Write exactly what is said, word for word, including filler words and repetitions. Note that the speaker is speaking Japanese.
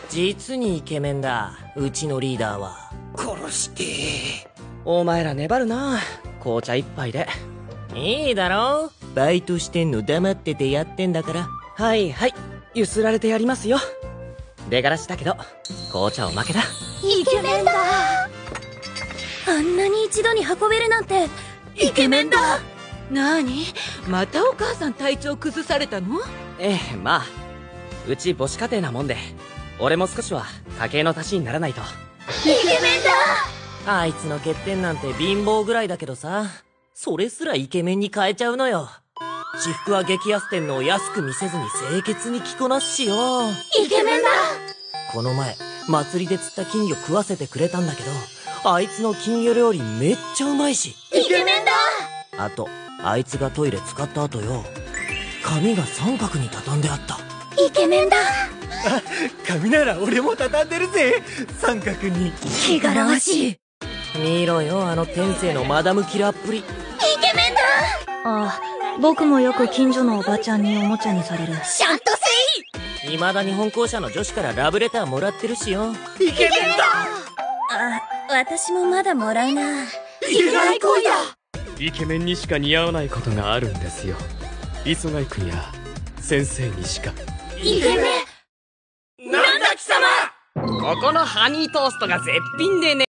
実にイケメンだ、うちのリーダーは。 殺してお前ら粘るな。紅茶一杯で。 いいだろ、バイトしてんの黙っててやってんだから。 はいはい、ゆすられてやりますよ。出がらしだけど紅茶おまけだ。 イケメンだ。あんなに一度に運べるなんてイケメンだ。 なに、またお母さん体調崩されたの？ ええ、まあうち母子家庭なもんで、俺も少しは家計の足しにならないと。 イケメンだ。 あいつの欠点なんて貧乏ぐらいだけどさ、それすらイケメンに変えちゃうのよ。私服は激安店のを安く見せずに清潔に着こなすしよ。 イケメンだ。 この前祭りで釣った金魚食わせてくれたんだけど、あいつの金魚料理めっちゃうまいし。 イケメンだ。 あとあいつがトイレ使った後よ、髪が三角に畳んであった。 イケメンだ。 あ、髪なら俺も畳んでるぜ、三角に。 気がらわしい。 見ろよ、あの天性のマダムキラーっぷり。イケメンだ。 ああ、僕もよく近所のおばちゃんにおもちゃにされる。 シャンとせい。未だに本校舎の女子からラブレターもらってるしよ。 イケメンだ。 あ、私もまだもらうな。 恋愛恋だ。 イケメンにしか似合わないことがあるんですよ。磯貝君や先生にしか。 イケメン。 なんだ貴様、ここのハニートーストが絶品でね。